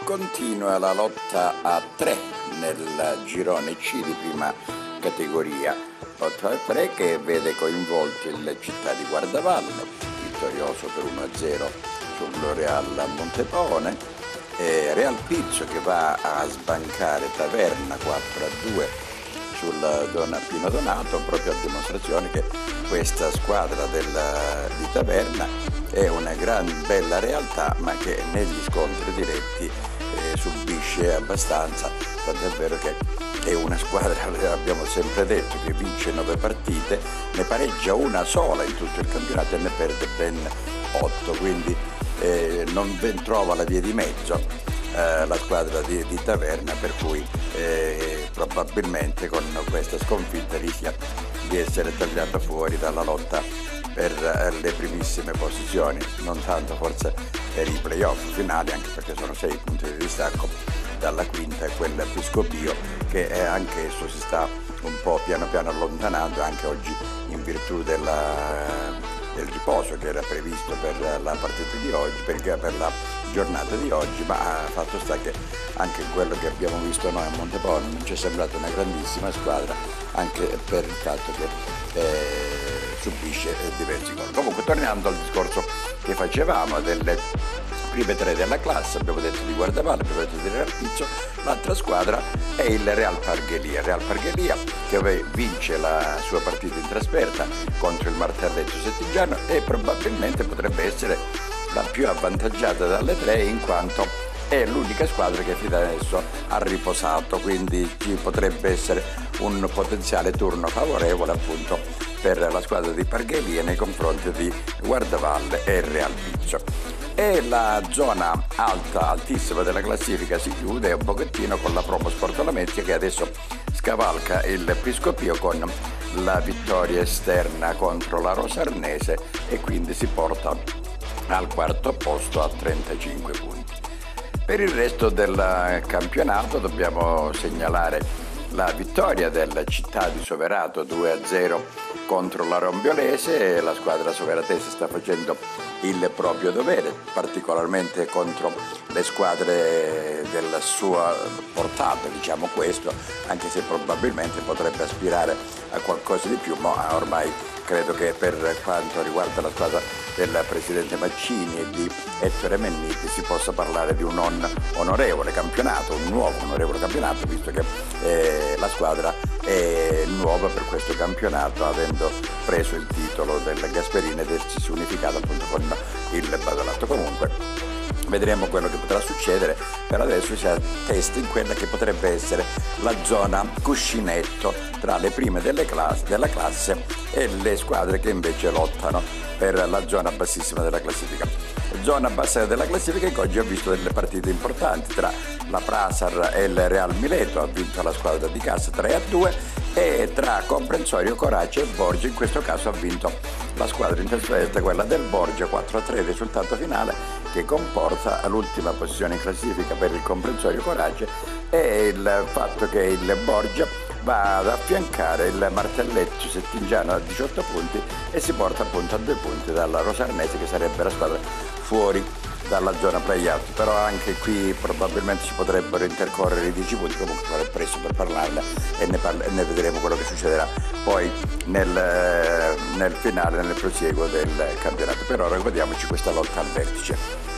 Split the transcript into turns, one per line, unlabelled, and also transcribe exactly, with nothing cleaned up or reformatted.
Continua la lotta a tre nel girone C di prima categoria, lotta a tre che vede coinvolti il Città di Guardavalle, vittorioso per uno a zero sul Real Montepone, e Real Pizzo che va a sbancare Taverna quattro a due sul Don Pino Donato, proprio a dimostrazione che questa squadra del, di Taverna è una gran bella realtà, ma che negli scontri diretti eh, subisce abbastanza, tant'è vero che è una squadra, abbiamo sempre detto, che vince nove partite, ne pareggia una sola in tutto il campionato e ne perde ben otto, quindi eh, non ben trova la via di mezzo eh, la squadra di, di Taverna, per cui eh, probabilmente con questa sconfitta rischia di essere tagliata fuori dalla lotta per le primissime posizioni, non tanto forse per i playoff finali, anche perché sono sei punti di distacco dalla quinta e quella Piscopio, che è anche esso si sta un po' piano piano allontanando, anche oggi in virtù della, del riposo che era previsto per la partita di oggi, perché per la giornata di oggi, ma fatto sta che anche quello che abbiamo visto noi a Montepone non ci è sembrata una grandissima squadra, anche per il fatto che eh, subisce diversi gol. Comunque, tornando al discorso che facevamo delle prime tre della classe, abbiamo detto di Guardavalle, abbiamo detto di Real Pizzo, l'altra squadra è il Real Parghelia. Real Parghelia che vince la sua partita in trasferta contro il Martelletto Settigiano e probabilmente potrebbe essere la più avvantaggiata dalle tre, in quanto è l'unica squadra che fino adesso ha riposato, quindi ci potrebbe essere un potenziale turno favorevole appunto per la squadra di Parghelia nei confronti di Guardavalle e Real Pizzo. E la zona alta, altissima della classifica si chiude un pochettino con la Promo Sport Lamezia, che adesso scavalca il Piscopio con la vittoria esterna contro la Rosarnese e quindi si porta al quarto posto a trentacinque punti. Per il resto del campionato dobbiamo segnalare la vittoria del Città di Soverato due a zero contro la Rombiolese. La squadra soveratese sta facendo il proprio dovere, particolarmente contro le squadre della sua portata, diciamo questo, anche se probabilmente potrebbe aspirare a qualcosa di più, ma ormai credo che per quanto riguarda la squadra del presidente Maccini e di Ettore Menniti si possa parlare di un on- onorevole campionato, un nuovo onorevole campionato, visto che eh, la squadra è nuova per questo campionato, avendo preso il titolo del Gasperini ed essersi unificato appunto con il Badolato. Comunque vedremo quello che potrà succedere. Per adesso si attesta in quella che potrebbe essere la zona cuscinetto tra le prime delle classe, della classe e le squadre che invece lottano per la zona bassissima della classifica. Zona bassa della classifica che oggi ha visto delle partite importanti tra la Prasar e il Real Mileto, ha vinto la squadra di casa tre a due, e tra Comprensorio, Corace e Borgia, in questo caso ha vinto la squadra in trasferta, quella del Borgia, quattro a tre il risultato finale, che comporta l'ultima posizione in classifica per il Comprensorio Corace e il fatto che il Borgia va ad affiancare il Martelletto Settigiano a diciotto punti e si porta appunto a due punti dalla Rosarnese, che sarebbe la squadra fuori dalla zona playout. Però anche qui probabilmente ci potrebbero intercorrere i dieci punti, comunque sarà presto per parlarne e ne, parla- e ne vedremo quello che succederà poi nel, nel finale, nel prosieguo del campionato. Per ora godiamoci questa lotta al vertice.